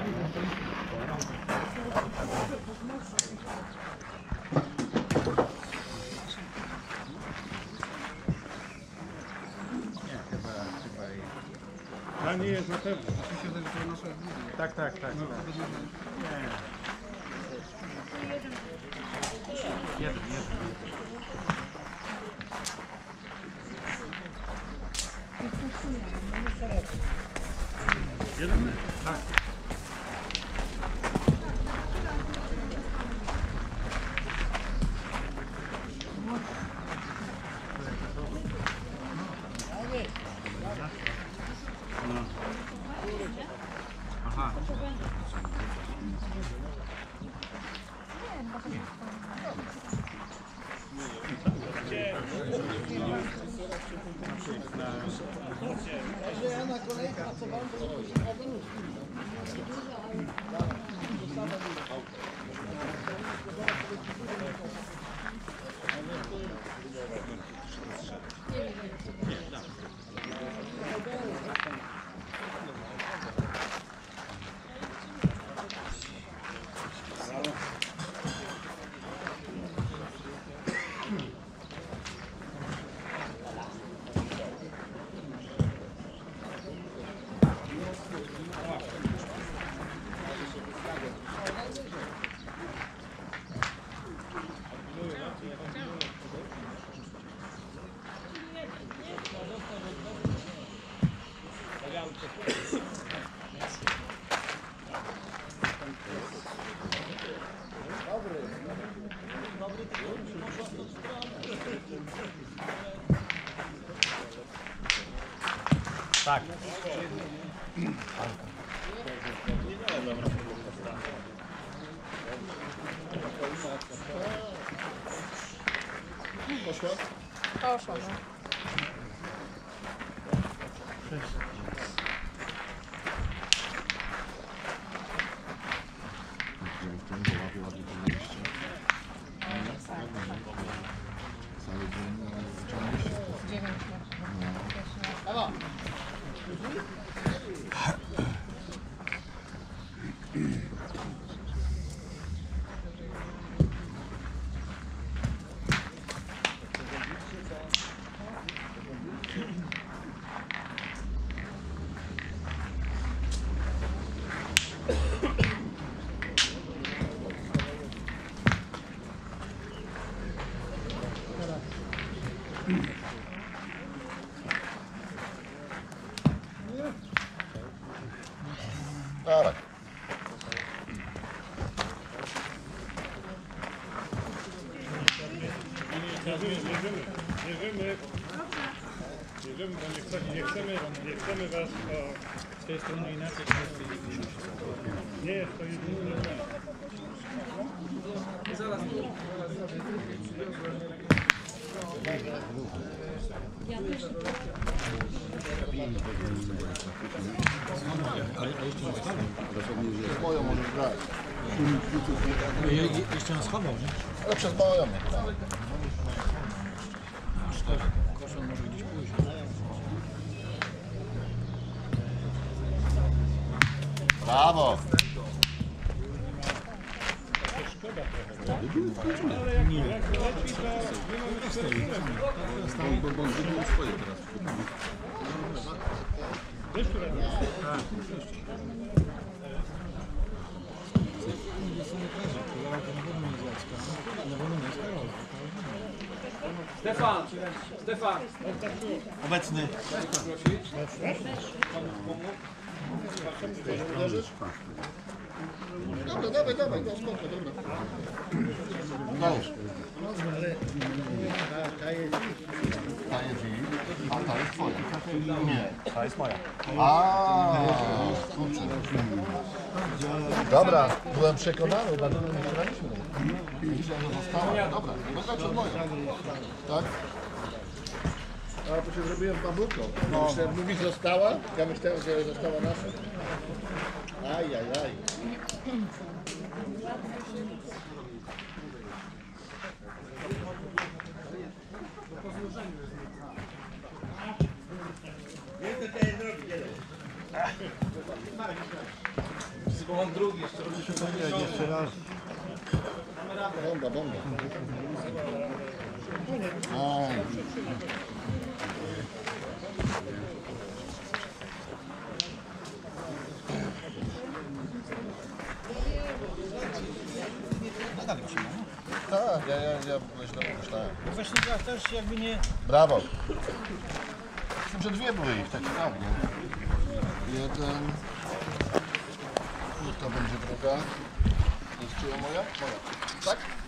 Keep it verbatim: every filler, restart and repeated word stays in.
Dla niej jest na pewno. Tak, tak, tak. No. tak. Nie. Jeden, jeden. Jeden? Tak. No. Aha. Ja na kolei pracowałem, to Tak. poszła? Poszła, no. Dziewięć. Ewa! Tak. Bierzemy, bierzemy, bo nie chcemy, nie chcemy, nie chcemy was o... Z tej strony inaczej. Nie jest to jedyny plan. Zaraz. Przez moją możesz grać. Jeszcze nas chował, nie? Ale przez moją. Koszon może gdzieś pójść. Brawo! Ale jak, jak leci, to nie mamy swoje. Bo on wybił swoje teraz. Wiesz, które to jest? Stefan! Stefan! Obecny. Dobra, dawaj, dawaj, no spoko, dobra. Dajesz. Ta jest a ta jest twoja. Nie. Ta jest moja. A, kurczę. Dobra, byłem przekonany, dlatego nie graliśmy. Myślałem, że została. Dobra, nie grać od moją. Tak? A to się zrobiłem babuką. No. Myślałem, mówi została, ja myślałem, że została nasza. Aj, aj, aj. Bo mam drugi jeszcze. Jeszcze raz. Bomba, bomba. Aj. Nadal się ma. Tak, ja, ja, ja źle pomyślałem. Właśnie ja też jakby nie... Brawo. Myślę, że dwie były ich, tak naprawdę. Jeden. I to będzie druga. To jest czyja moja? Moja. Tak?